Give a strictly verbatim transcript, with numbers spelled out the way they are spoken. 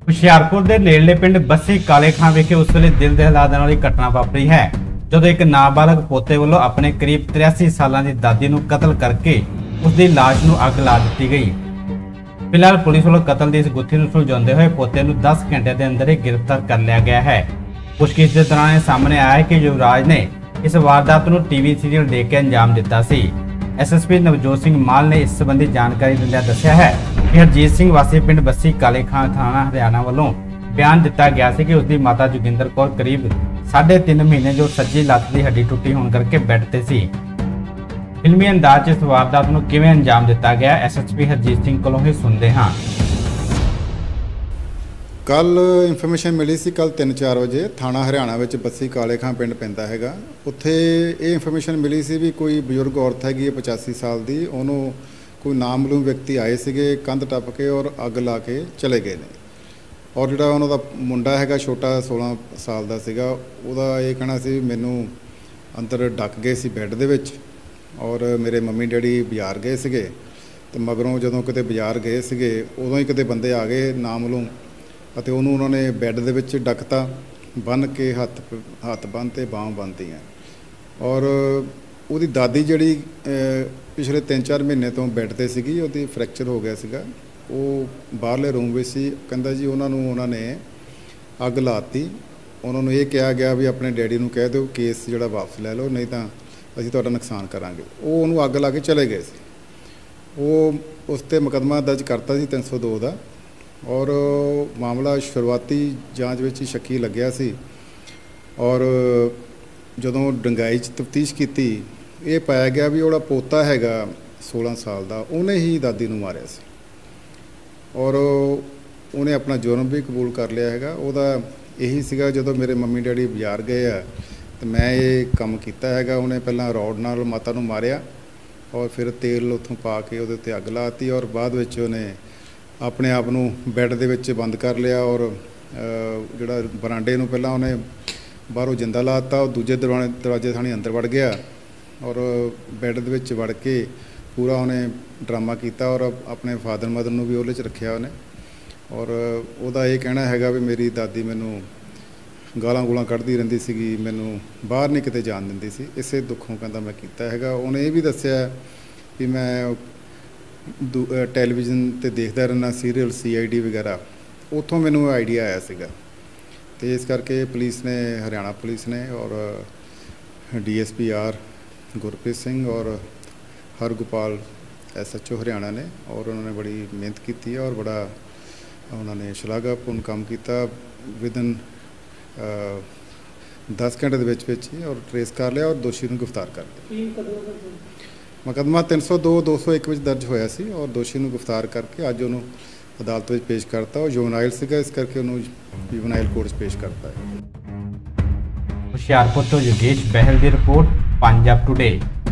ਹੁਸ਼ਿਆਰਪੁਰ ਦੇ ਨੇੜਲੇ ਪਿੰਡ ਬੱਸੀ ਕਾਲੇ ਖਾਂ ਵਿਖੇ ਉਸ ਵੇਲੇ ਦਿਲ ਦਹਿਲਾ ਦੇਣ ਵਾਲੀ ਘਟਨਾ ਵਾਪਰੀ ਹੈ ਜਦੋਂ ਇੱਕ ਨਾਬਾਲਗ ਪੋਤੇ ਵੱਲੋਂ ਆਪਣੇ ਕਰੀਬ तिरासी ਸਾਲਾਂ ਦੀ ਦਾਦੀ ਨੂੰ ਕਤਲ ਕਰਕੇ ਉਸ ਦੀ ਲਾਸ਼ ਨੂੰ ਅੱਗ ਲਾ ਦਿੱਤੀ ਗਈ। ਫਿਲਹਾਲ ਪੁਲਿਸ ਵੱਲੋਂ ਕਤਲ ਦੀ ਇਸ ਗੁੱਥੀ ਨੂੰ ਸੁਲਝਾਉਂਦੇ ਹੋਏ ਪੋਤੇ ਨੂੰ दस ਘੰਟੇ ਦੇ ਅੰਦਰ ਹੀ ਗ੍ਰਿਫਤਾਰ ਕਰ ਲਿਆ ਗਿਆ ਹੈ। ਪੁੱਛਗਿੱਛ ਦੇ ਦੌਰਾਨ ਇਹ ਸਾਹਮਣੇ ਆਇਆ ਹੈ ਕਿ ਯੁਵਰਾਜ ਨੇ ਇਸ ਵਾਰਦਾਤ ਨੂੰ ਟੀਵੀ ਸੀਰੀਅਲ ਦੇਖ ਕੇ ਅੰਜਾਮ ਦਿੱਤਾ ਸੀ। ਐਸਐਸਪੀ ਨਵਜੋਤ ਸਿੰਘ ਮਾਲ ने इस संबंधी जानकारी दिंदਿਆਂ ਦੱਸਿਆ है कि हरजीत सिंह वासी पिंड बस्सी काले खां थाना हरियाणा वालों बयान दिता गया ਸੀ कि उसकी माता जोगिंदर कौर करीब साढ़े तीन महीने जो सज्जी लत्त की हड्डी टुटी होने करके बैड ते सी। फिल्मी अंदाज इस वारदात ਨੂੰ ਕਿਵੇਂ अंजाम दिता गया एसएचपी हरजीत सिंह ਕੋਲੋਂ ही सुनते हाँ। कल इंफॉर्मेशन मिली सी कल तीन चार बजे थाना हरियाणा में बस्सी काले खां पिंड पैंदा हैगा उत्थे ये इंफॉर्मेशन मिली सी भी कोई बजुर्ग औरत हैगी पचासी साल की उन्होंने कोई नामलूम व्यक्ति आए थे कंध टप के और अग ला के चले गए ने और जोड़ा उन्होंने मुंडा हैगा छोटा सोलह साल का सीगा उहदा ये कहना सी मैनू अंदर डक गए सी बैड दे विच और मेरे मम्मी डैडी बाजार गए सीगे ते मगरों जदों किते बाजार गए सीगे उदों ही किते बंदे आ गए नामलूम ਅਤੇ ਉਹਨੂੰ ਉਹਨਾਂ ਨੇ ਬੈੱਡ ਦੇ ਵਿੱਚ ਡੱਕਤਾ ਬੰਨ ਕੇ ਹੱਥ ਹੱਥ ਬੰਨ ਤੇ ਬਾਹਾਂ ਬੰਨ੍ਹਤੀਆਂ ਔਰ ਉਹਦੀ ਦਾਦੀ ਜਿਹੜੀ ਪਿਛਲੇ ਤਿੰਨ ਚਾਰ ਮਹੀਨੇ ਤੋਂ ਬੈੱਡ ਤੇ ਸੀਗੀ ਉਹਦੀ ਫ੍ਰੈਕਚਰ ਹੋ ਗਿਆ ਸੀਗਾ ਉਹ ਬਾਹਰਲੇ ਰੂਮ ਵਿੱਚ ਸੀ। ਕਹਿੰਦਾ ਜੀ ਉਹਨਾਂ ਨੂੰ ਉਹਨਾਂ ਨੇ ਅੱਗ ਲਾਤੀ ਉਹਨਾਂ ਨੂੰ ਇਹ ਕਿਹਾ ਗਿਆ ਵੀ ਆਪਣੇ ਡੈਡੀ ਨੂੰ ਕਹਿ ਦਿਓ ਕੇਸ ਜਿਹੜਾ ਵਾਪਸ ਲੈ ਲਓ ਨਹੀਂ ਤਾਂ ਅਸੀਂ ਤੁਹਾਡਾ ਨੁਕਸਾਨ ਕਰਾਂਗੇ। ਉਹ ਉਹਨੂੰ ਅੱਗ ਲਾ ਕੇ ਚਲੇ ਗਏ ਸੀ। ਉਹ ਉਸ 'ਤੇ ਮੁਕੱਦਮਾ ਦਰਜ ਕਰਤਾ ਸੀ तीन सौ दो ਦਾ और मामला शुरुआती जांच में ही शक्की लग्या सी और जदों डंगाई तफ्तीश की ये पाया गया भी वो पोता हैगा सोलह साल का उन्हें ही दादी नूं मारिया सी और उन्हें अपना जुर्म भी कबूल कर लिया हैगा। उहदा यही सीगा जदों मेरे मम्मी डैडी बाजार गए आ तो मैं ये काम किया हैगा। उन्हें पहला रॉड नाल माता नूं मारिया और फिर तेल उत्थों पा के उहदे उत्ते अग लाती और बाद विच उन्हें अपने आप नूं बैड दे विच बंद कर लिया और जिहड़ा बरांडे नूं पहलां उहने बाहरों जिंदा लाता और दूजे दरवाजे दरवाजे थाणी अंदर वड़ गया और बैड दे विच वड़ के पूरा उहने ड्रामा किया और अपने फादर मदर नूं भी उहदे च रखिया उहने और उहदा ये कहना हैगा भी मेरी दादी मैनूं गालां गूलां कढ़दी रहिंदी सीगी मैनूं बाहर नहीं किते जाण दिंदी सी इसे दुखों कहंदा मैं कीता हैगा। उहने ये भी दस्सिया भी मैं टैलीविजन ते देखदा रहना सीरीयल सी आई डी वगैरह उतों मैनू आइडिया आया सीगा तो इस करके पुलिस ने हरियाणा पुलिस ने और D S P R Gurpreet Singh और Hargopal S H O Haryana ने और उन्होंने बड़ी मेहनत की और बड़ा उन्होंने शलाघापूर्ण काम किया विदन दस घंटे के विच ही और ट्रेस कर लिया और दोषी को गिरफ्तार कर लिया। मुकदमा तीन सौ दो दो सौ एक दर्ज होया सी और दोषी को गिरफ्तार करके अज उन्होंने अदालत में पेश करता और जुवेनाइल सीगा इस करके उन्होंने जुवेनाइल कोर्ट पेश करता है। ਹੁਸ਼ਿਆਰਪੁਰ ਤੋਂ योगेश बहल की रिपोर्ट पंजाब टुडे।